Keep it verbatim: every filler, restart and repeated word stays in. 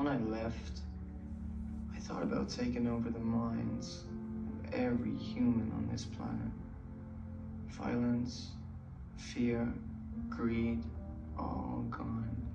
When I left, I thought about taking over the minds of every human on this planet. Violence, fear, greed, all gone.